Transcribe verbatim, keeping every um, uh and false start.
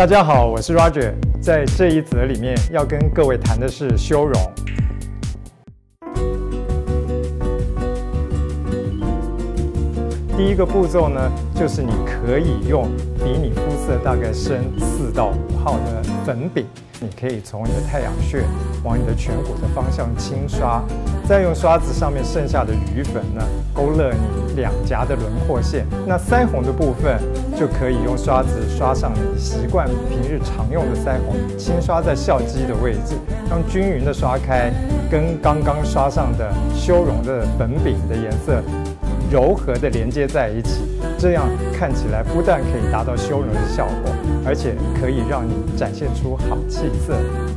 大家好，我是 Roger， 在这一则里面要跟各位谈的是修容。第一个步骤呢，就是你可以用比你肤色大概深四到五号的粉饼，你可以从你的太阳穴往你的颧骨的方向轻刷，再用刷子上面剩下的余粉呢，勾勒你两颊的轮廓线。那腮红的部分就可以用刷子刷上你习惯平日常用的腮红，轻刷在笑肌的位置，让均匀的刷开，跟刚刚刷上的修容的粉饼的颜色柔和的连接在一起，这样看起来不但可以达到修容的效果，而且可以让你展现出好气色。